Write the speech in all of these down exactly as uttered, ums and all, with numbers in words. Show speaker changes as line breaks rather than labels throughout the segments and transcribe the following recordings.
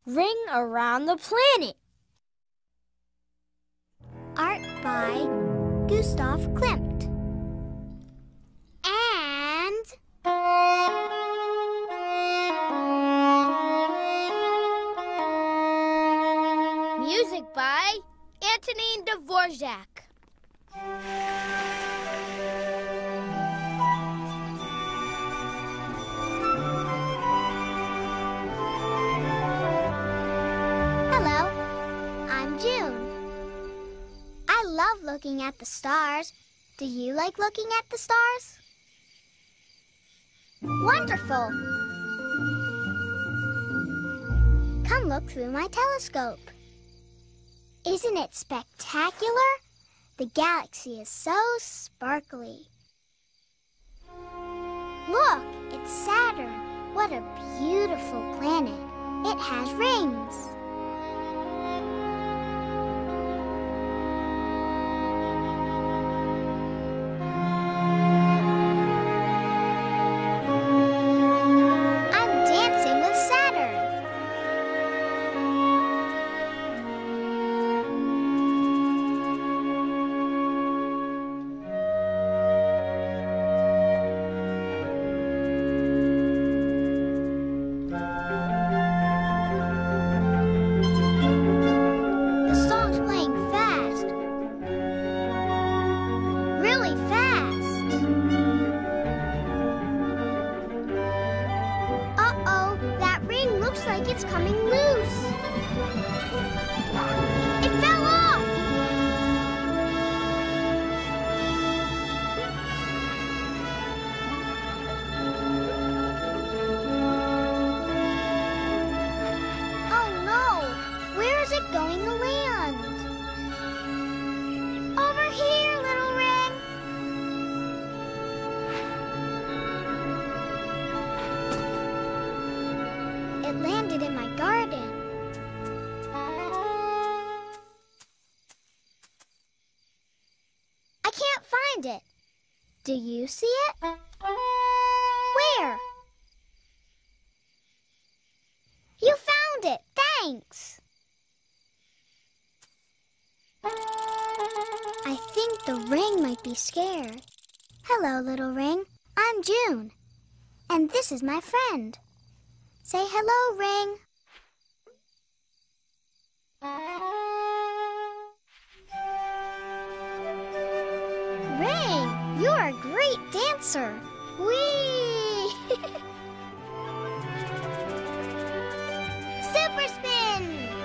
Ring Around the Planet.
Art by Gustav Klimt. And
music by Antonin Dvorak.
hello, I'm June. I love looking at the stars. Do you like looking at the stars? Wonderful! Come look through my telescope. Isn't it spectacular? The galaxy is so sparkly. Look, it's Saturn. What a beautiful planet. It has rings. I'm dancing with Saturn. The song's playing fast. Really fast. Uh-oh, that ring looks like it's coming loose. It fell off! Oh no! Where is it going to land? Over here, little ring. It landed in my garden. I can't find it. Do you see it? Where? You found it. Thanks. I think the ring might be scared. Hello, little ring. I'm June. And this is my friend. Say hello, ring. Ring, you're a great dancer. Whee! Super spin!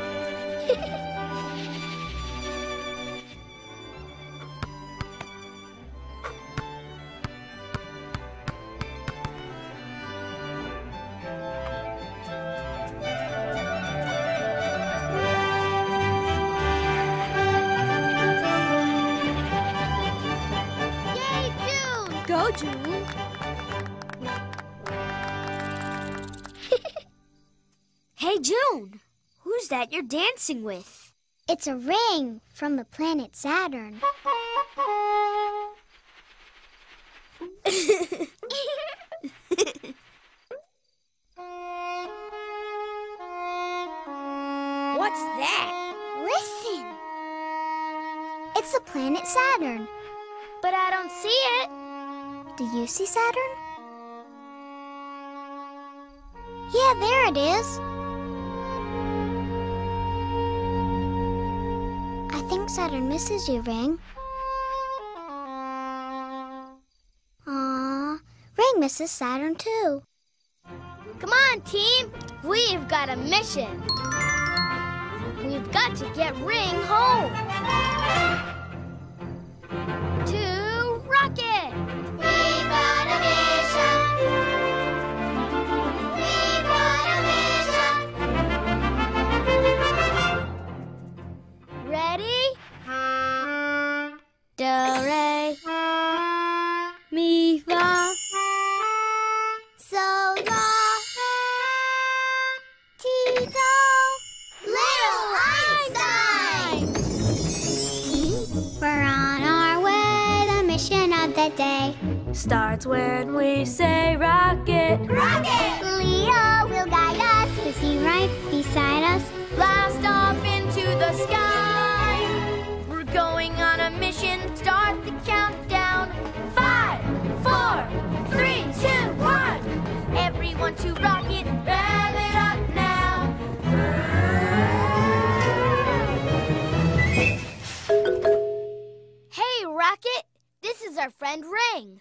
Yay, June!
Go, June. Hey, June. Who's that you're dancing with?
It's a ring from the planet Saturn.
What's that?
Listen! It's the planet Saturn.
But I don't see it.
Do you see Saturn? Yeah, there it is. I think Saturn misses you, Ring. Aw, Ring misses Saturn too.
Come on, team. We've got a mission. We've got to get Ring home. To Rocket.
We've got a mission. We've got a mission.
Ready? Do, re, mi, fa.
So la, ti, do, little Einsteins. We're on our way, the mission of the day
Starts when we say rocket.
Rocket! Leo will guide us. Is he right beside us?
to rocket. Rev it up now. Hey, Rocket. This is our friend Ring.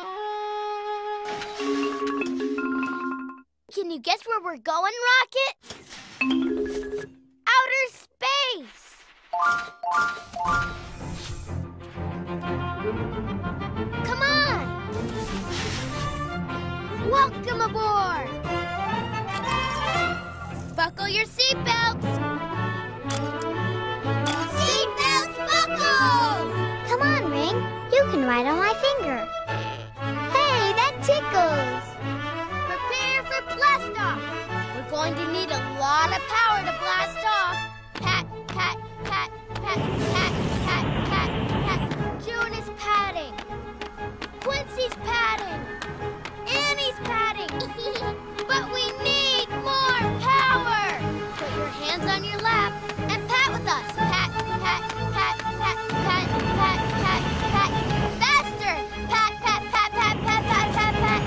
Can you guess where we're going, Rocket? Outer space! Come on! Welcome aboard! Buckle your seatbelts! Seatbelts buckled!
Come on, Ring. You can ride on my finger. Hey, that tickles.
Prepare for blast off! We're going to need a lot of power to blast off. Pat, pat, pat, pat, pat, pat, pat, pat. June is patting. Quincy's patting. Annie's patting. But we need more power! Put your hands on your lap and pat with us. Pat, pat, pat, pat, pat, pat, pat, pat. Faster! Pat, pat, pat, pat, pat, pat, pat, pat.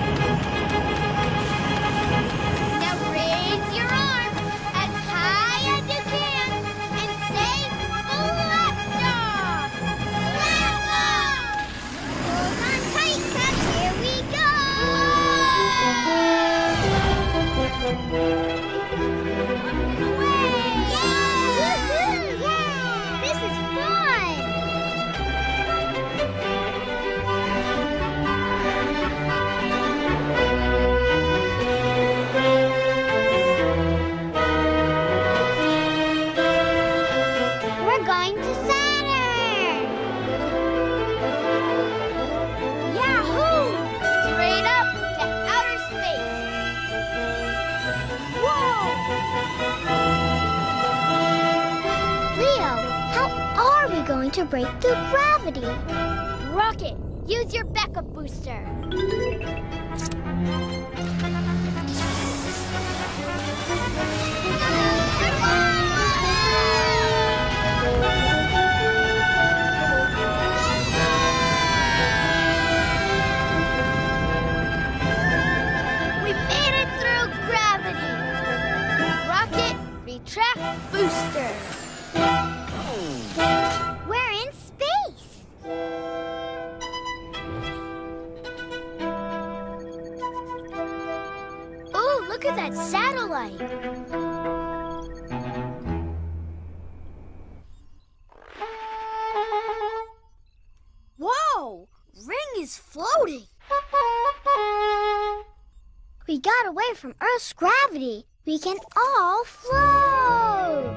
Now raise your arms as high as you can and say blast off! Blast off! Hold on tight, Pat. Here we go!
This is fun! We're going to Saturn!
Yahoo! Straight up to outer space. Whoa!
Leo, how are we going to break through gravity?
Rocket, use your backup booster. We made it through gravity. Rocket, retract booster.
We're in space!
Ooh, look at that satellite. Whoa! Ring is floating.
We got away from Earth's gravity. We can all float!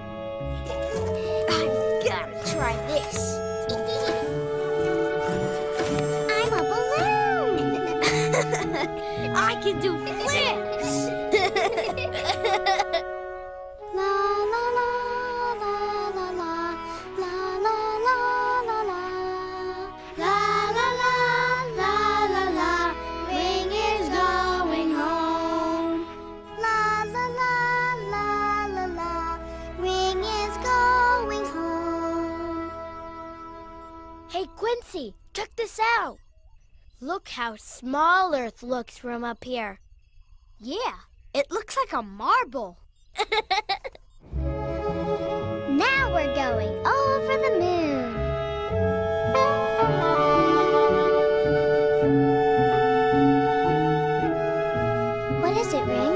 I've got to try this.
I'm a balloon!
I can do flips.
La la la la la la la la la la la la la la la la la. Ring is going home. La la la la la la. Ring is going home.
Hey, Quincy, check this out. Look how small Earth looks from up here. Yeah, it looks like a marble.
Now we're going over the moon. What is it, Ring?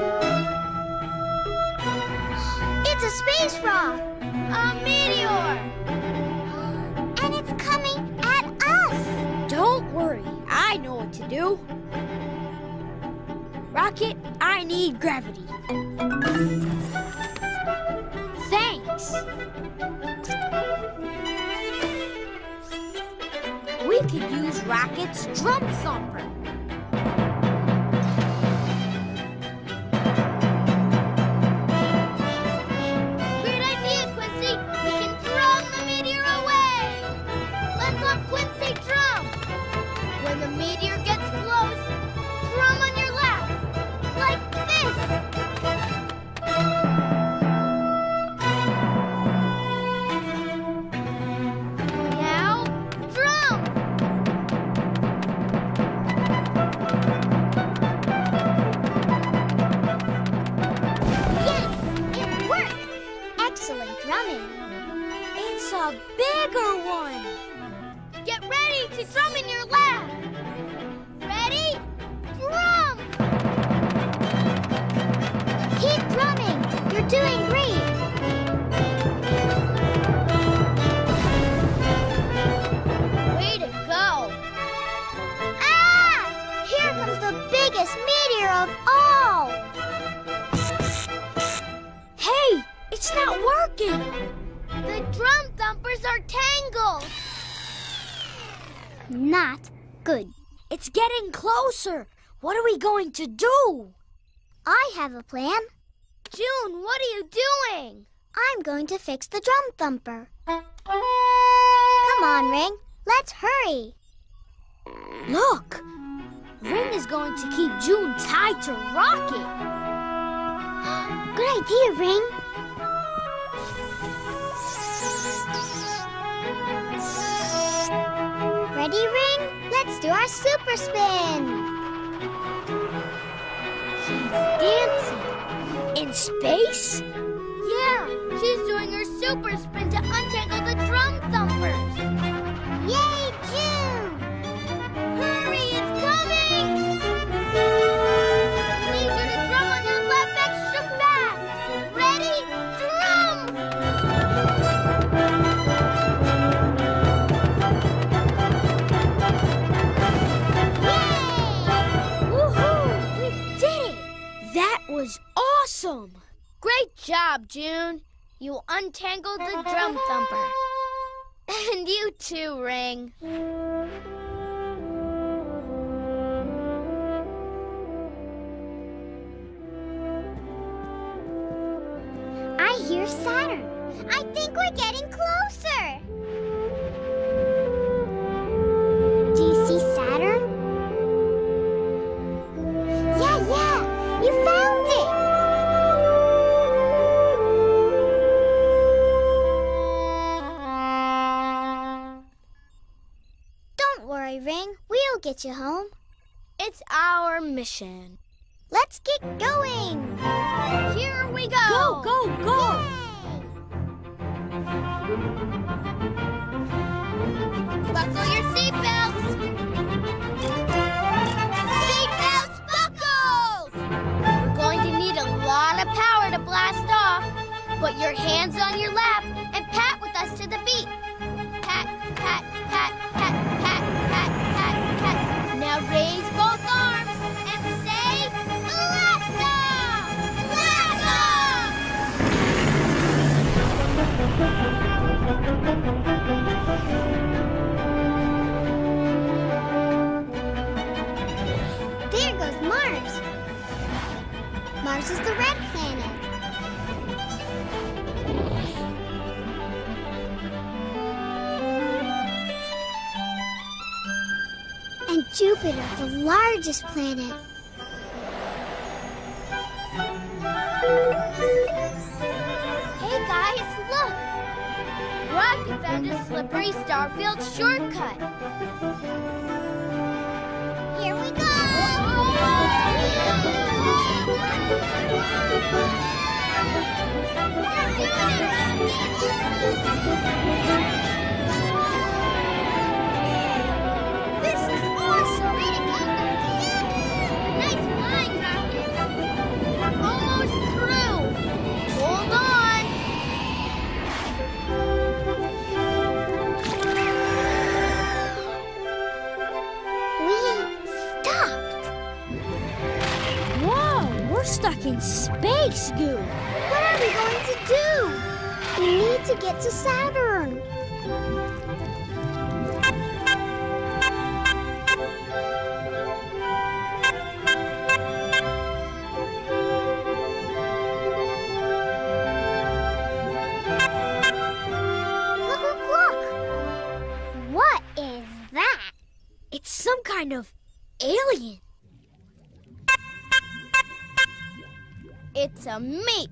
It's a space rock!
A meteor!
And it's coming at us!
Don't worry, I know what to do. Rocket, I need gravity. Thanks. We could use Rocket's drum thumper. Great idea, Quincy. We can drum the meteor away. Let's let Quincy drum. When the meteor gets close, drum on your lap. Like this! Now, drum!
not good.
It's getting closer. What are we going to do?
I have a plan.
June, what are you doing?
I'm going to fix the drum thumper. Come on, Ring. Let's hurry.
Look! Ring is going to keep June tied to Rocket.
Good idea, Ring. Ready, Ring? Let's do our super spin.
She's dancing. In space? Yeah, she's doing her super spin to untangle the drum thumpers.
Yay, June!
Hurry, it's coming! I need you to drum on your left extra fast. Ready? Drum! Yay! Woohoo! We did it! That was awesome! Great job, June. You untangled the drum thumper. And you too, Ring.
I hear Saturn. I think we're getting closer. Do you see Saturn? Yeah, yeah, you found it. Don't worry, Ring. We'll get you home.
It's our mission.
Let's get going.
Here we go. Go, go, go. Buckle your seatbelts. Seatbelts buckled. We're going to need a lot of power to blast off. Put your hands on your lap and pat with us to the beat. Pat, pat, pat, pat, pat, pat, pat, pat. Now raise both arms and say, blast off! Blast off!
There goes Mars. Mars is the red planet. And Jupiter, the largest planet.
Hey guys, look! Rocket found a slippery Starfield shortcut.
Here we go!
This is awesome! Nice flying, Rocket! We're almost through! Hold on!
We stopped.
Whoa! We're stuck in space goo!
What are we going to do? We need to get to Saturn. Look, look, look. What is that?
It's some kind of alien. It's a meat.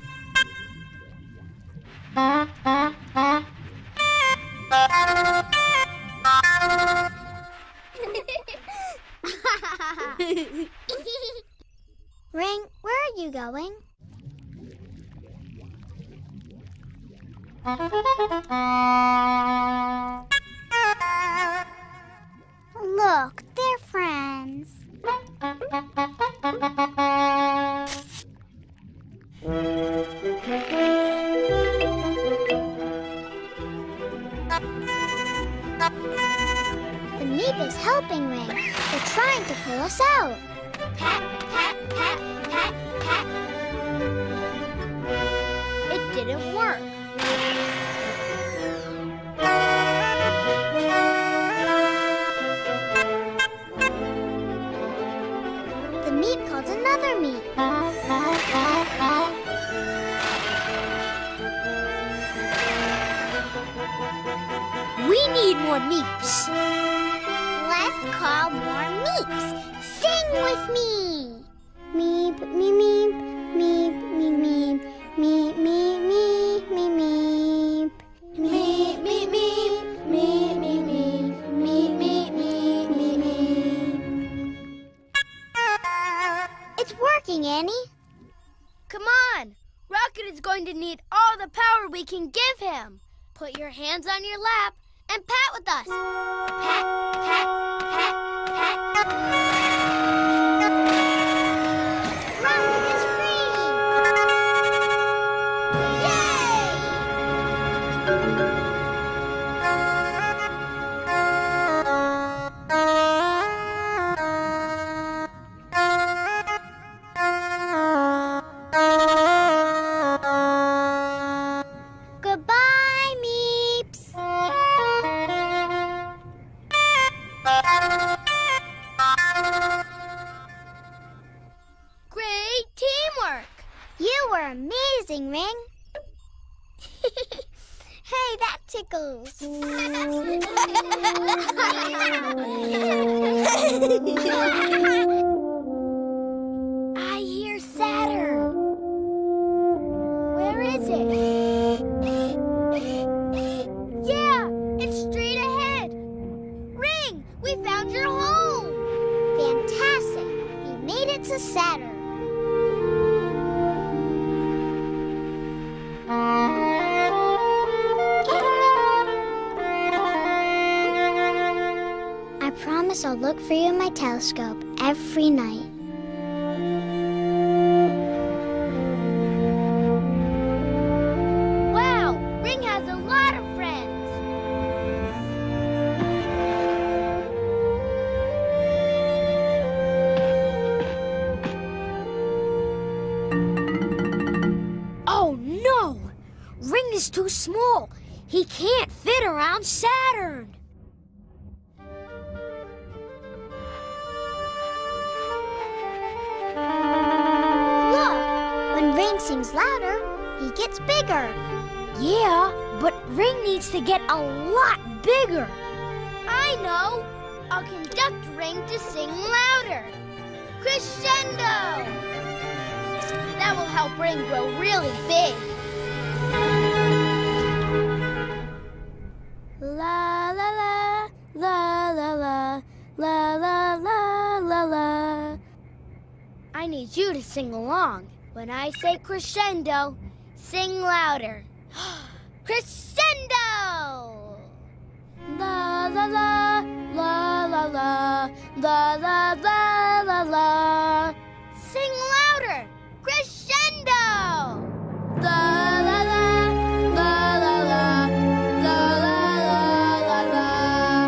Ring, where are you going? Look, they're friends. The meep is helping Ring. They're trying to pull us out.
Pat, pat, pat, pat, pat. It didn't work.
another meep.
We need more meeps.
Let's call more meeps. Sing with me. Meep, meep, meep, meep, meep, meep, meep, meep, meep, meep, meep. Meep, meep, meep, meep, meep, meep, meep, meep, meep, meep. It's working, Annie.
Come on! Rocket is going to need all the power we can give him. Put your hands on your lap and pat with us. Pat, pat, pat, pat.
Rocket is free! Goodbye, meeps.
Great teamwork!
You were amazing, Ring. Hey, that tickles. I hear Saturn.
Where is it? Yeah, it's straight ahead. Ring, we found your home.
Fantastic. We made it to Saturn. I promise I'll look for you in my telescope every night.
Wow, Ring has a lot of friends.
Oh no! Ring is too small. He can't fit around Saturn.
Look, when Ring sings louder, he gets bigger.
Yeah, but Ring needs to get a lot bigger.
I know. I'll conduct Ring to sing louder. Crescendo! That will help Ring grow really big.
La la la, la la la, la la la la la.
I need you to sing along. When I say crescendo, sing louder. Crescendo!
La la la, la la la, la la la la la.
Sing louder! Crescendo!
La la la, la la la, la la la la la.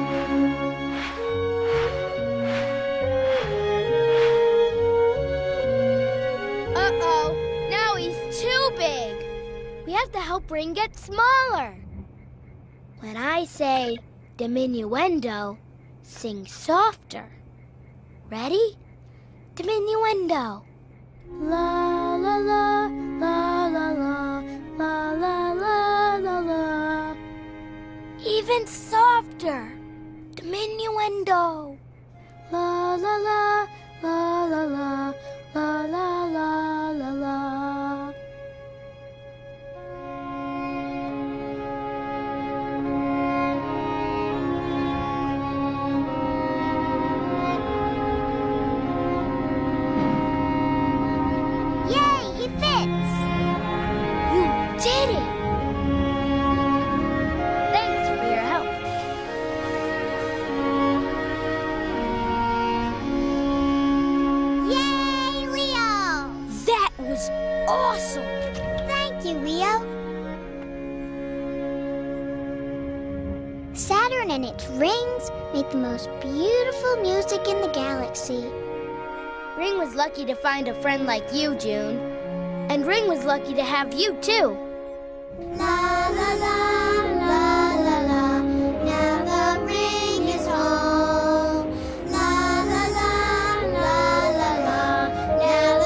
Uh-oh, now he's too big. We have to help Ring get smaller. When I say diminuendo, sing softer. Ready? Diminuendo.
La la la, la la la, la la la la la.
Even softer. Diminuendo.
La la la, la la la, la la la la la. Yay, he fits!
You did it! Thanks for your help.
Yay, Leo!
That was awesome.
Thank you, Leo. Saturn and its rings make the most beautiful music in the galaxy.
Ring was lucky to find a friend like you, June. And Ring was lucky to have you, too.
La la la, la la la, now the ring is home. La la la, la la la, now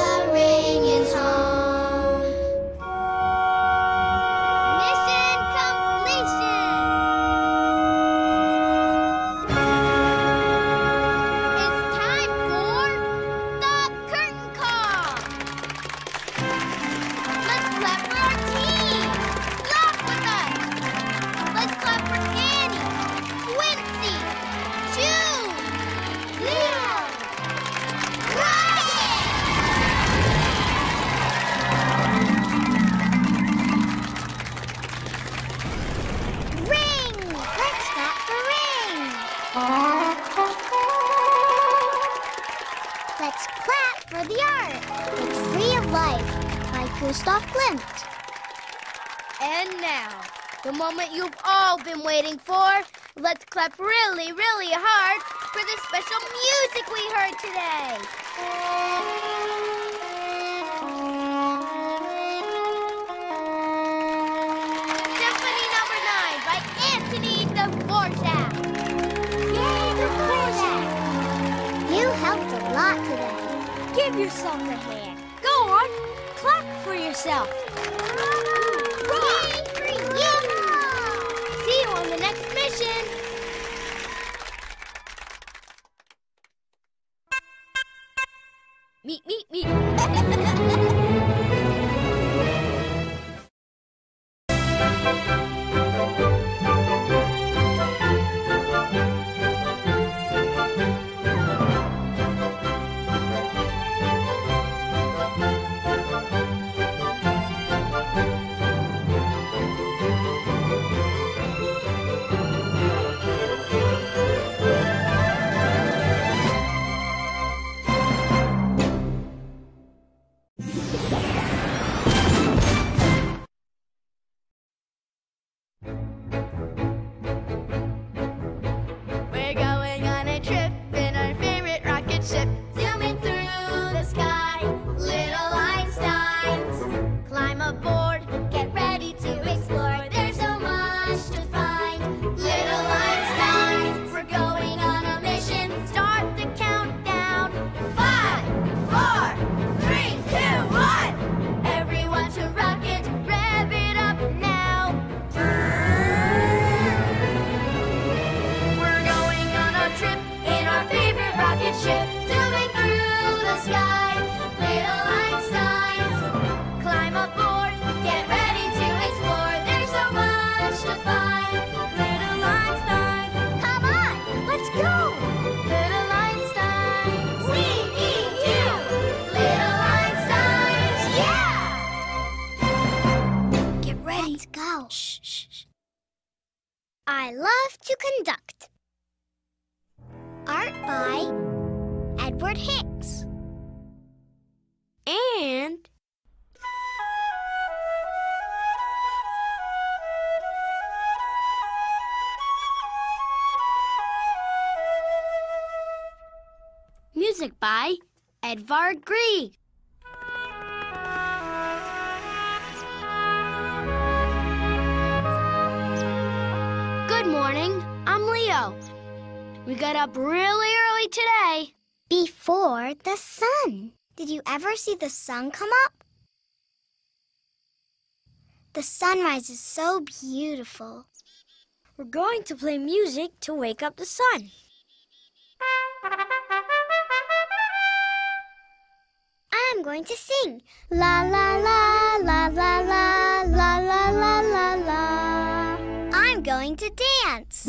The Tree of Life by Gustav Klimt.
And now, the moment you've all been waiting for. Let's clap really, really hard for the special music we heard today. Symphony number nine by Anthony Dvorak.
Yay, the Dvorak!
You helped a lot today.
Give yourself a hand. Go on, clap for yourself.
Yay for you!
See you on the next mission. Meet, meet, meet.
I love to conduct. Art by Edward Hicks.
And
music by Edvard Grieg. Good morning, I'm Leo. We got up really early today.
Before the sun. Did you ever see the sun come up? The sunrise is so beautiful.
we're going to play music to wake up the sun.
I'm going to sing. La la la la la la la la la la la. I'm going to dance.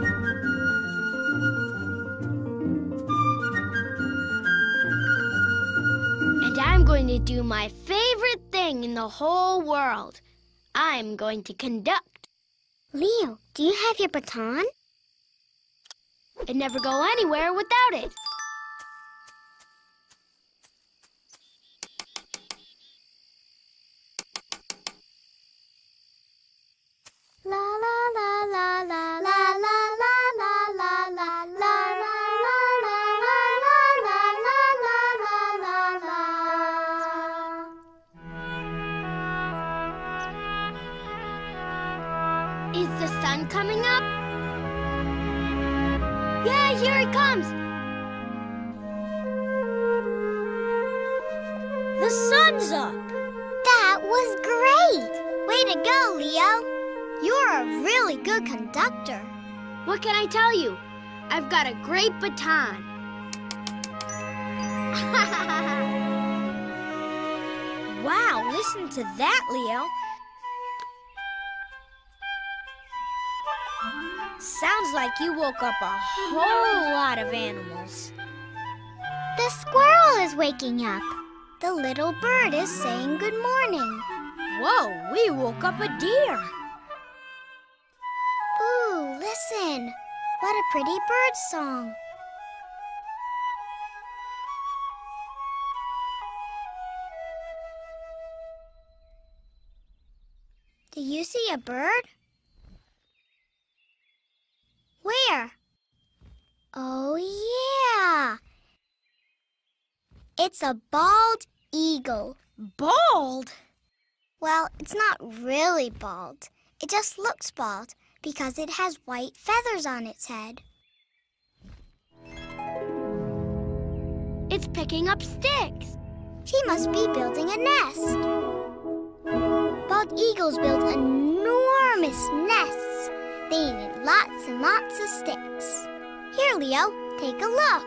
And I'm going to do my favorite thing in the whole world. I'm going to conduct.
Leo, do you have your baton?
I'd never go anywhere without it.
La la la la la la la la la la la la la la la la la la la.
Is the sun coming up? Yeah, here it comes.
The sun's up.
That was great! Way to go, Leo. You're a really good conductor.
What can I tell you? I've got a great baton.
Wow, listen to that, Leo. Sounds like you woke up a whole lot of animals.
The squirrel is waking up. The little bird is saying good morning.
Whoa, we woke up a deer.
Ooh, listen. What a pretty bird song. Do you see a bird? Where? Oh, yeah. It's a bald eagle.
Bald?
Well, it's not really bald. It just looks bald because it has white feathers on its head.
It's picking up sticks.
She must be building a nest. Bald eagles build enormous nests. They need lots and lots of sticks. Here, Leo, take a look.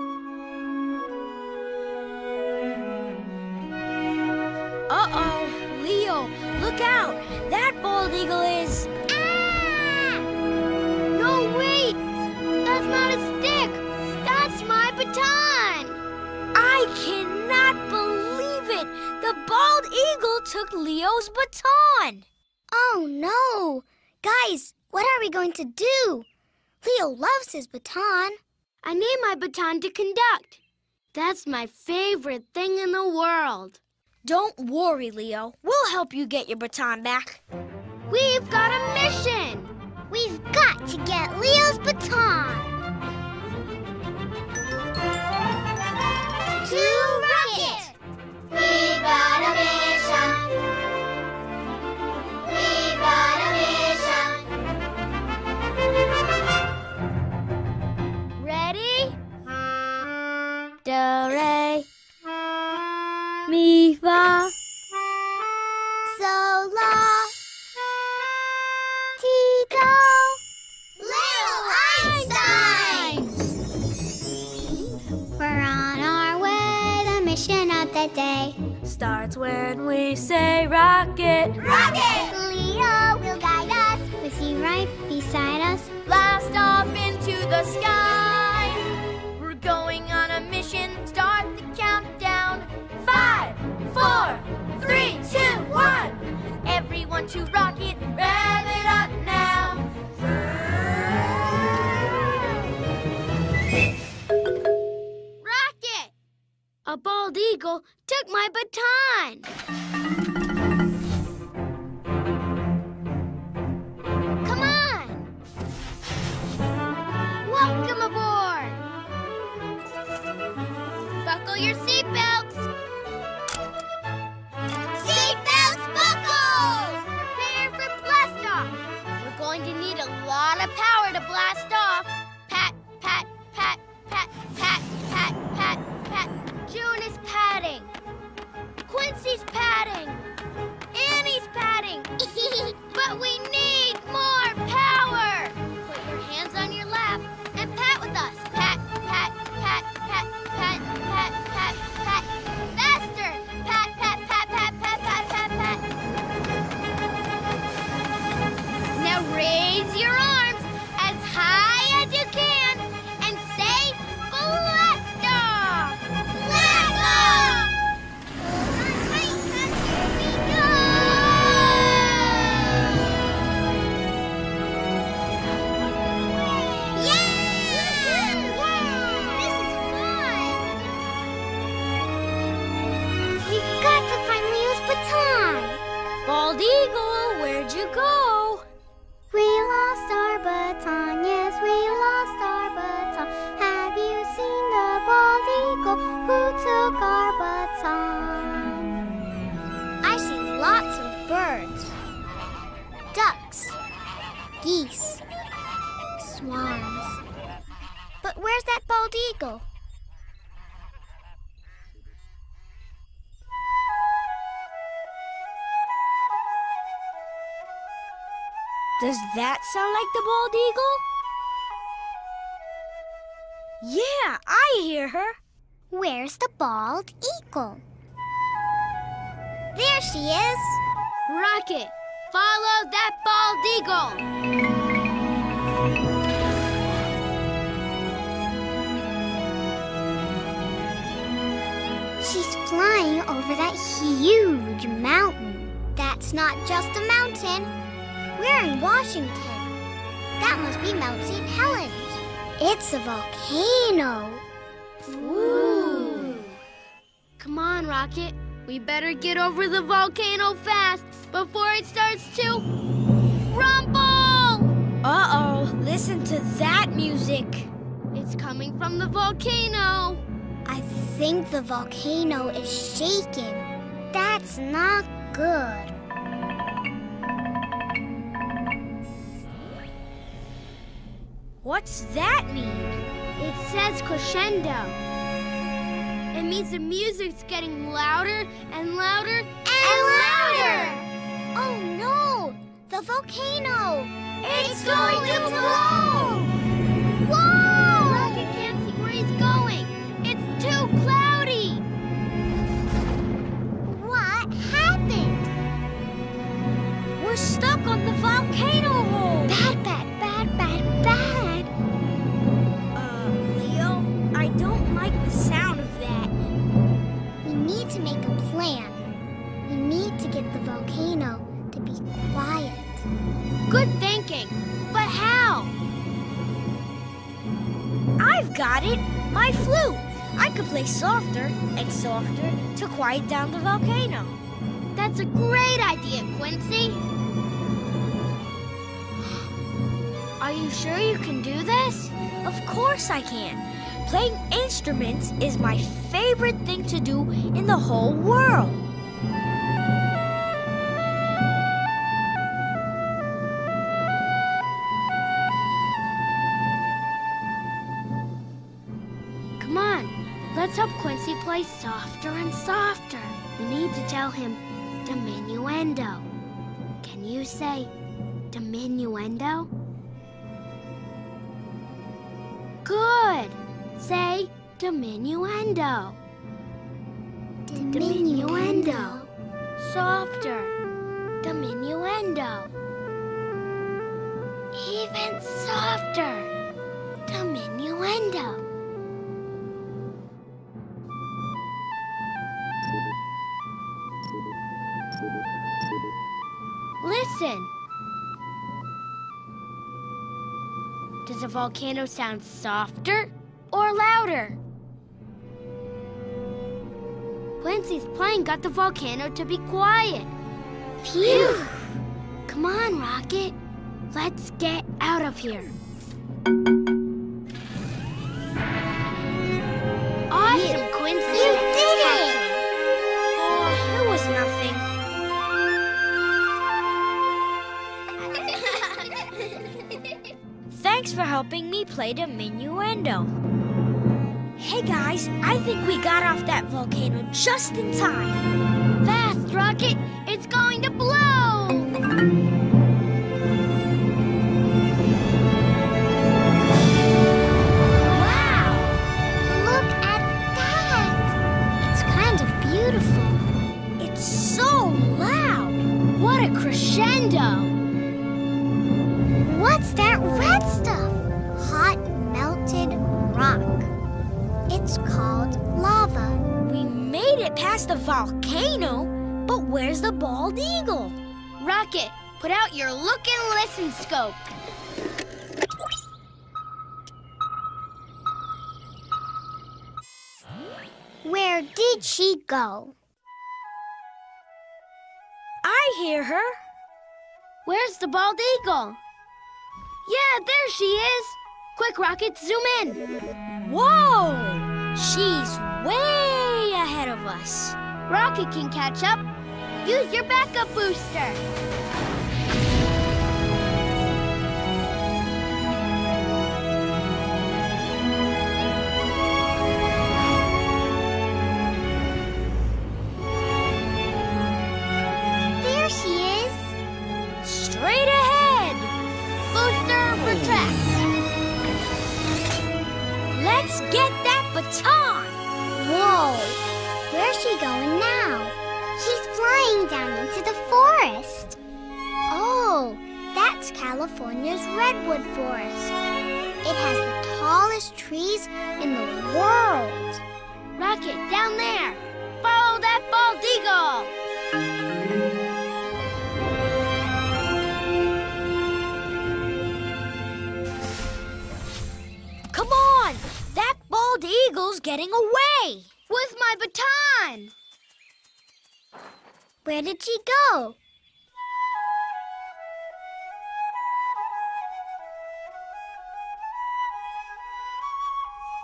Uh-oh, Leo, look out. That bald eagle is...
Ah!
No, wait! That's not a stick! That's my baton!
I cannot believe it! The bald eagle took Leo's baton!
Oh, no. Guys, what are we going to do? Leo loves his baton.
I named my baton to conduct. That's my favorite thing in the world.
Don't worry, Leo. We'll help you get your baton back.
We've got a mission!
We've got to get Leo's baton. To Rocket! We've got a mission. We've got a mission.
Ready? Do, re, mi, fa.
So, la, ti, do. Little Einsteins! We're on our way, the mission of the day.
Starts when we say rocket.
Rocket! Leo will guide us, with you right beside us.
Blast off into the sky. We're going on a mission. Start the countdown. Five, four, three, two, one. Everyone to rocket. Rev it up now. Rocket! A bald eagle took my baton. Come on. Welcome aboard. Buckle your seatbelts.
Seatbelts buckled!
Prepare for blast off. We're going to need a lot of power to blast off. Pat, pat, pat, pat, pat, pat, pat, pat. June is patting. Quincy's patting. Annie's patting. But we need more power. Put your hands on your lap and pat with us. Pat, pat, pat, pat, pat, pat, pat, pat. Faster. Pat, pat, pat, pat, pat, pat, pat, pat. Now raise your arms as high as you can and say blast off. Blast off. Bald eagle, where'd you go?
We lost our baton, yes, we lost our baton. Have you seen the bald eagle who took our baton? I see lots of birds, ducks, geese, swans. But where's that bald eagle?
Does that sound like the bald eagle? Yeah, I hear her.
Where's the bald eagle? There she is.
Rocket, follow that bald eagle.
She's flying over that huge mountain. That's not just a mountain. We're in Washington. That must be Mount Saint Helens. It's a volcano.
Ooh. Come on, Rocket. We better get over the volcano fast before it starts to rumble!
Uh-oh, listen to that music.
It's coming from the volcano.
I think the volcano is shaking. That's not good.
What's that mean?
It says crescendo. It means the music's getting louder and louder and louder.
Oh no! The volcano!
It's going to blow!
Whoa!
Rocket can't see where he's going. It's too cloudy.
What happened?
We're stuck on the volcano hole.
Bad, bad, bad, bad, bad.
Uh, Leo, I don't like the sound of that.
We need to make a plan. We need to get the volcano to be quiet.
Good thinking. But how?
I've got it. My flute. I could play softer and softer to quiet down the volcano.
That's a great idea, Quincy. Are you sure you can do this?
Of course I can. Playing instruments is my favorite thing to do in the whole world.
Come on, let's help Quincy play softer and softer. We need to tell him diminuendo. Can you say diminuendo? Good. Say diminuendo. Diminuendo. Softer. Diminuendo. Even softer. Diminuendo. Listen. Does a volcano sound softer or louder? Quincy's playing got the volcano to be quiet. Phew! Come on, Rocket. Let's get out of here. Awesome, Quincy!
You did it!
Oh, it was nothing. Thanks for helping me play diminuendo. Hey guys, I think we got off that volcano just in time.
Fast, Rocket! It's going to blow!
Wow! Look at that! It's kind of beautiful.
It's so loud.
What a crescendo!
What's that red stuff? Hot melted rock. It's called lava.
We made it past the volcano, but where's the bald eagle?
Rocket, put out your look and listen scope.
Where did she go?
I hear her.
Where's the bald eagle? Yeah, there she is. Quick, Rocket, zoom in.
Whoa! She's way ahead of us.
Rocket can catch up. Use your backup booster.
There she is.
Straight ahead.
Booster retract.
Let's get that baton.
Whoa! Where's she going now? She's flying down into the forest. Oh, that's California's redwood forest. It has the tallest trees in the world.
Rocket, down there. Follow that bald eagle.
Come on! That bald eagle's getting away.
With my baton.
Where did she go?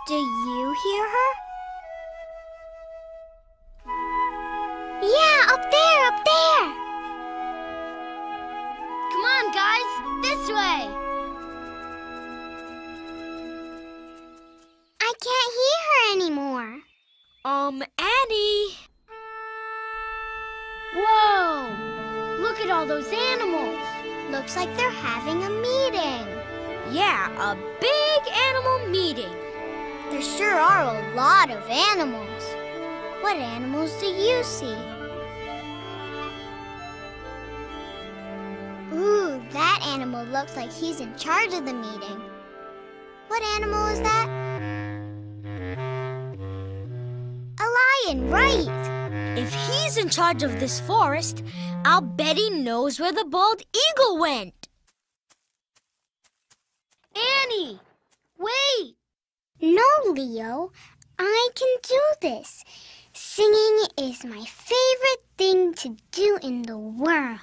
Do you hear her? Yeah, up there, up there!
Come on, guys, this way!
I can't hear her anymore.
Um, Annie.
Whoa! Look at all those animals!
Looks like they're having a meeting.
Yeah, a big animal meeting.
There sure are a lot of animals. What animals do you see? Ooh, that animal looks like he's in charge of the meeting. What animal is that? A lion, right?
If he's in charge of this forest, I'll bet he knows where the bald eagle went.
Annie! Wait!
No, Leo, I can do this. Singing is my favorite thing to do in the world.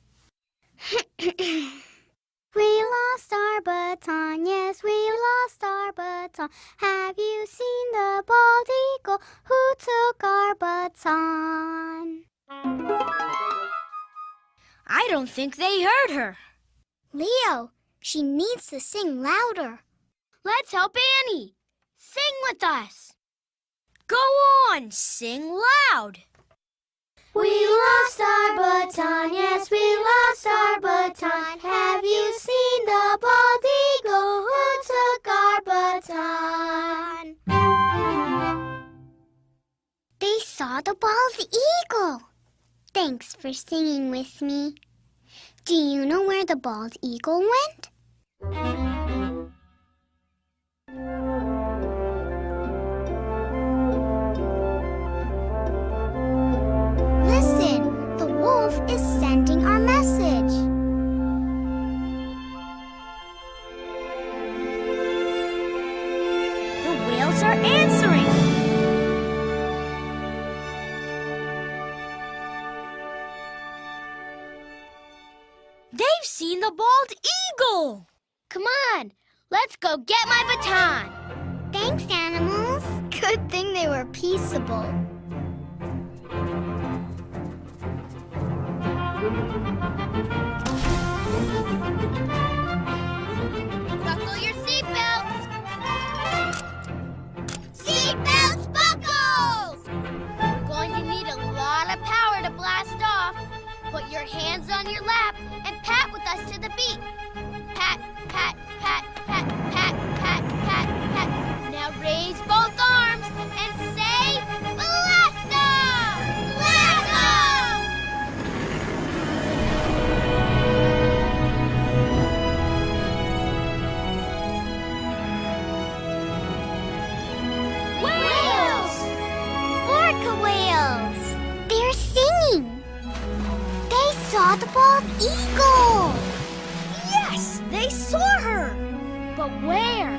We lost our baton, yes, we lost our baton. Have you seen the bald eagle who took our baton?
I don't think they heard her.
Leo, she needs to sing louder.
Let's help Annie! Sing with us!
Go on, sing loud.
We lost our baton, yes, we lost our baton. Have you seen the bald eagle who took our baton? They saw the bald eagle. Thanks for singing with me. Do you know where the bald eagle went? Listen, the wolf is sending our message.
The whales are answering. They've seen the bald eagle.
Come on, let's go get my baton!
Thanks, animals. Good thing they were peaceable.
Buckle your seatbelts! Seatbelts buckled! We're going to need a lot of power to blast off. Put your hands on your lap and pat with us to the beat. Pat, pat, pat, pat, pat, pat, pat, pat. Now raise both arms and say, blast off! Blast off!
Whales! Orca whales! They're singing! They saw the bald eagle!
Yes, they saw her.
But where?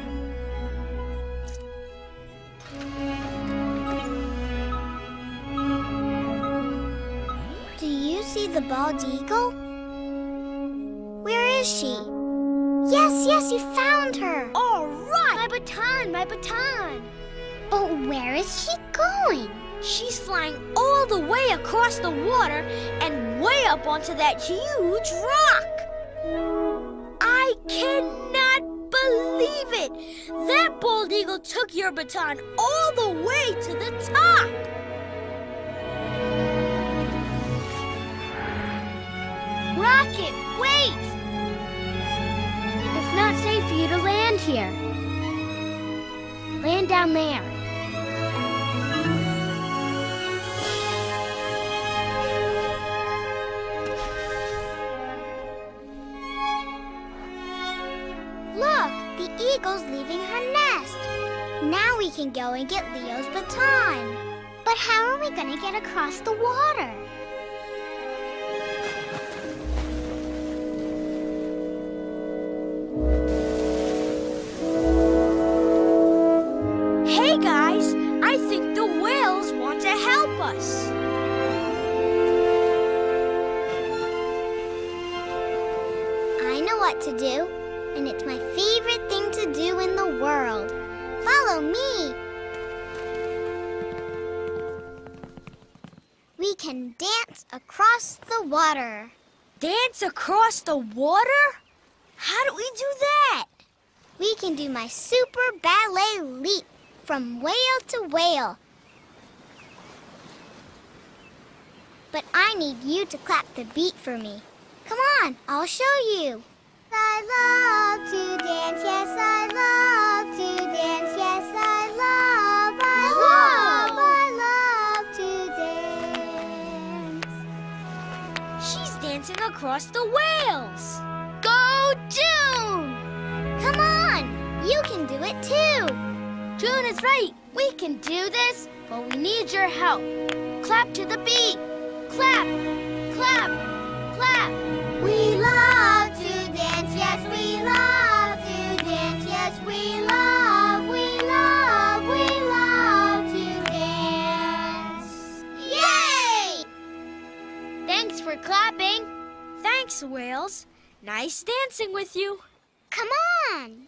Do you see the bald eagle? Where is she? Yes, yes, you found her!
All right.
My baton, my baton!
But where is she going?
She's flying all the way across the water and way up onto that huge rock. I cannot believe it. That bald eagle took your baton all the way to the top.
Rocket, wait! It's not safe for you to land here. Land down there.
Look, the eagle's leaving her nest. Now we can go and get Leo's baton. But how are we going to get across the water?
Hey guys, I think the whales want to help us.
I know what to do, and it's my favorite thing to do in the world. Follow me. We can dance across the water.
Dance across the water? How do we do that?
We can do my super ballet leap from whale to whale. But I need you to clap the beat for me. Come on, I'll show you. I love to dance, yes, I love to dance, yes, I love, I love, I love to dance.
She's dancing across the whales.
Go, June!
Come on, you can do it too.
June is right. We can do this, but we need your help. Clap to the beat. Clap, clap, clap.
We love to dance, yes, we love to dance, yes, we love, we love, we love to dance. Yay!
Thanks for clapping.
Thanks, whales. Nice dancing with you.
Come on.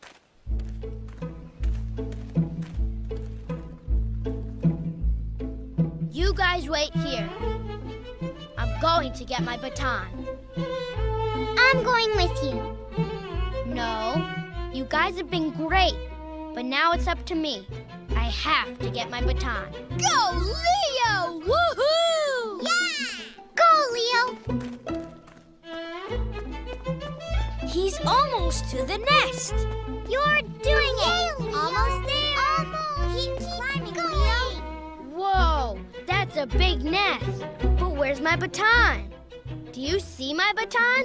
You guys wait here. I'm going to get my baton.
I'm going with you.
No, you guys have been great, but now it's up to me. I have to get my baton.
Go, Leo! Woohoo!
Yeah! Go, Leo!
He's almost to the nest.
You're doing it! Almost there! Almost! Keep, keep climbing, Leo!
Whoa, that's a big nest. But where's my baton? Do you see my baton?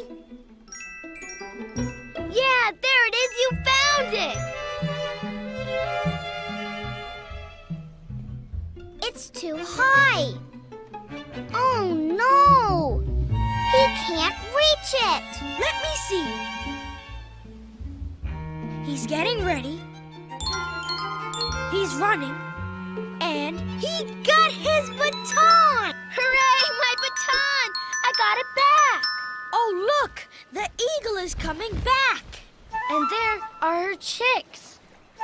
Yeah, there it is. You found it.
It's too high. Oh, no! He can't reach it.
Let me see. He's getting ready. He's running. And he got his baton!
Hooray, my baton! I got it back.
Oh, look! The eagle is coming back.
And there are her chicks.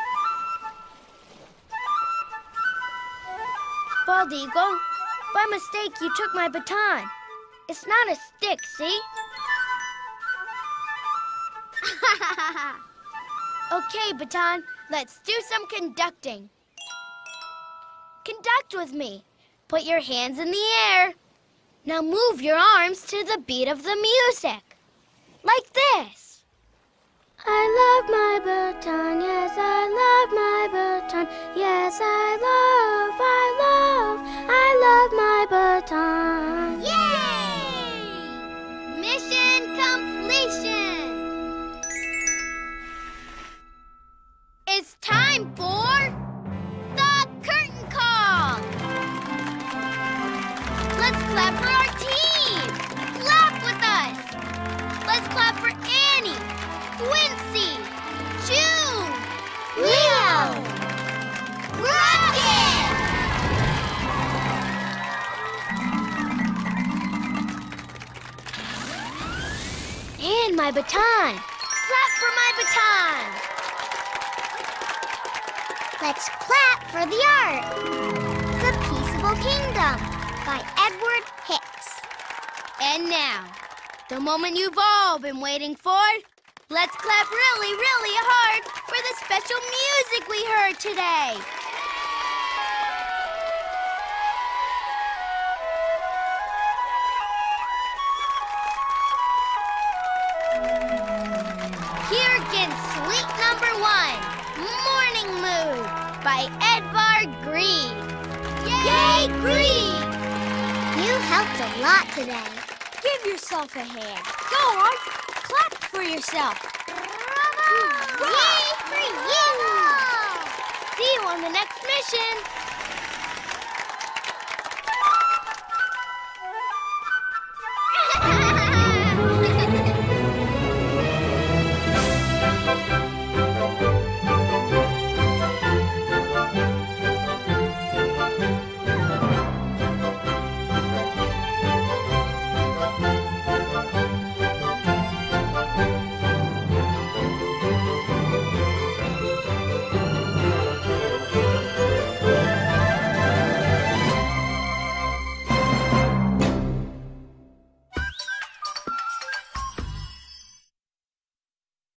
Bald eagle, by mistake you took my baton. It's not a stick, see? Okay, baton, let's do some conducting. Conduct with me. Put your hands in the air. Now move your arms to the beat of the music. Like this. I love my baton, yes, I love my baton. Yes, I love, I love, I love my baton.
Yay! Mission completion!
It's time for the curtain call. Let's clap for our team. Clap with us. Let's clap for Annie, Quincy, June,
Leo!
Rocket! And my baton. Clap for my baton.
Let's clap for the art. The Peaceable Kingdom by Edward Hicks.
And now, the moment you've all been waiting for. Let's clap really, really hard for the special music we heard today. Here again, Suite Number One, Morning Mood by Edvard Grieg. Yay, Grieg!
You helped a lot today.
Give yourself a hand. Go on. Clap for yourself.
Bravo! Yay for you!
See you on the next mission.